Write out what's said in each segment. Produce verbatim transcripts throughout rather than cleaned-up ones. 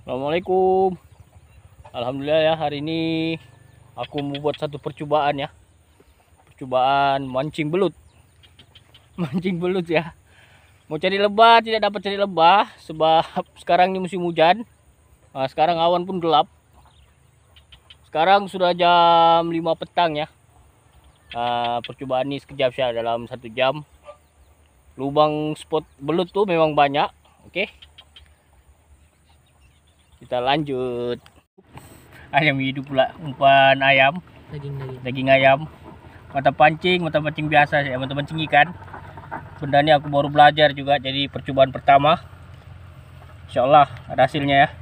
Assalamualaikum. Alhamdulillah ya, hari ini aku mau buat satu percobaan ya. Percobaan mancing belut. Mancing belut ya. Mau cari lebah, tidak dapat cari lebah sebab sekarang ini musim hujan. Nah, sekarang awan pun gelap. Sekarang sudah jam lima petang ya. Nah, percobaan ini sekejap saja, dalam satu jam. Lubang spot belut tuh memang banyak. Oke. Kita lanjut. Ayam hidup pula, umpan ayam, daging daging daging ayam, mata pancing, mata pancing biasa ya, mata pancing ikan. Benda ini aku baru belajar juga, jadi percobaan pertama. Insya Allah ada hasilnya ya.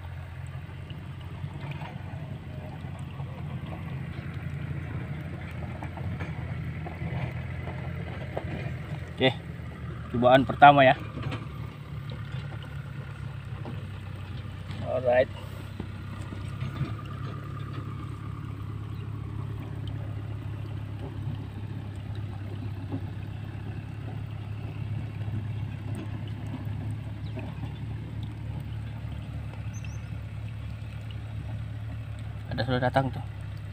Oke, cobaan pertama ya. Alright. Ada sudah datang tuh.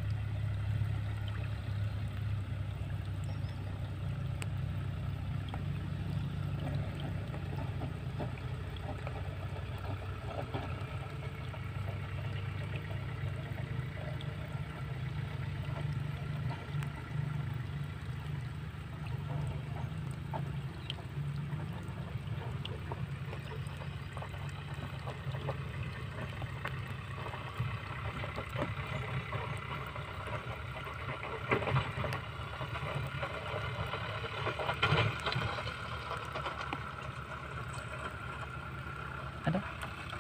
Ada.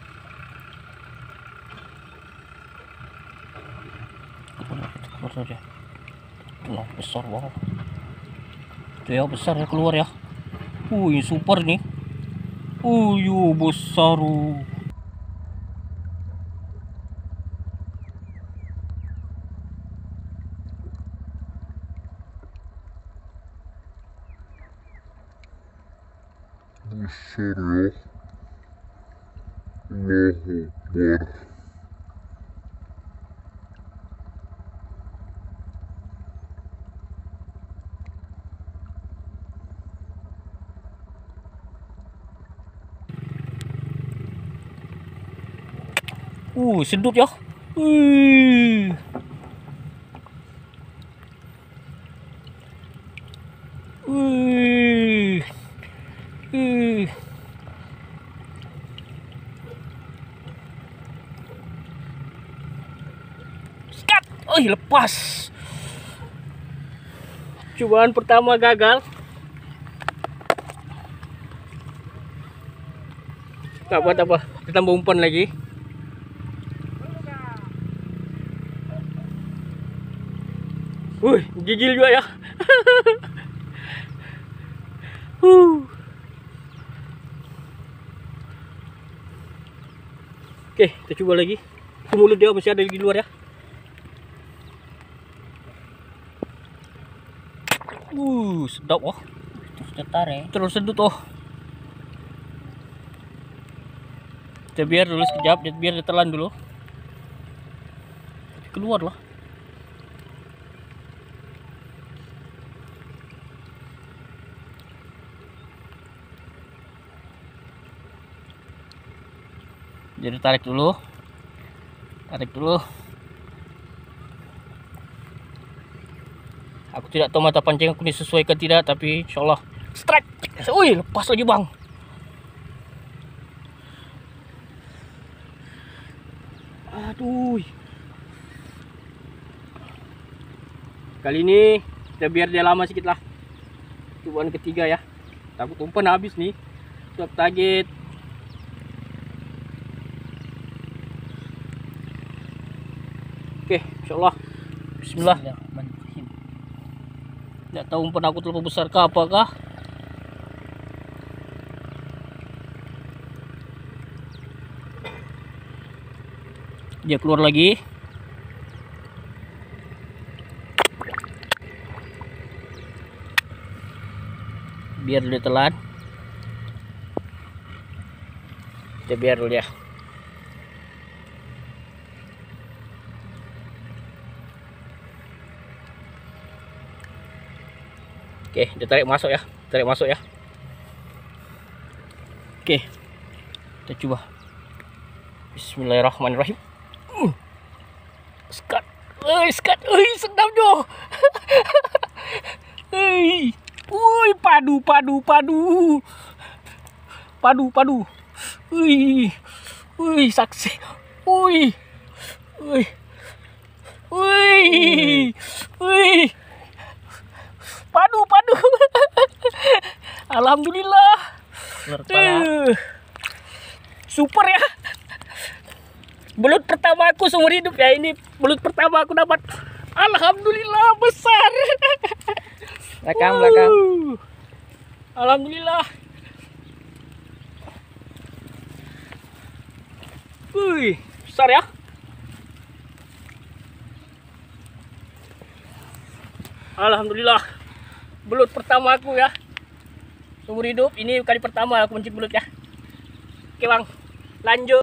Keluar saja. Wah, besar banget. Itu ya, besar ya, keluar ya. Wih, super nih. Uyuh, besar. Besar ya. Allahu Akbar. Uh, sedut ya. Wih. Wih. Wih. Skat. Oh, lepas. Cobaan pertama gagal. Tak apa, tak apa. Kita tambah umpan lagi. Wih, gigil juga ya. huh. Oke, kita coba lagi. Mulut dia masih ada di luar ya. Uh, sedap oh. terus tertarik Terus sedut oh. Kita biar dulu sekejap, biar dia telan dulu. Keluar lah. Jadi tarik dulu. Tarik dulu. Aku tidak tahu mata pancing aku ini sesuai ke tidak, tapi insyaallah strike. Wih, lepas lagi bang. Aduh. Kali ini kita biar dia lama sedikit lah. Cobaan ketiga ya. Takut umpan habis nih. Stop target. Oke, insyaallah. Bismillah. Bismillahirrahmanirrahim. Tidak tahu umpan aku terlalu besar kah apakah. Dia keluar lagi. Biar dia telan. Kita biar dulu ya. Oke, ditarik masuk ya, tarik masuk ya. Oke, kita coba. Bismillahirrahmanirrahim. Uh, skat, eh skat, eh sedap jo. Eh, woi padu, padu, padu, padu, padu. Wih, wih saksi, wih, wih, wih, wih. Padu, padu. Alhamdulillah. Uh, super ya. Belut pertama aku seumur hidup ya ini. Belut pertama aku dapat. Alhamdulillah besar. Belakang, belakang. Uh, Alhamdulillah. Wih, besar ya. Alhamdulillah. Belut pertama aku ya. Seumur hidup ini kali pertama aku mancing belut ya. Oke bang, lanjut.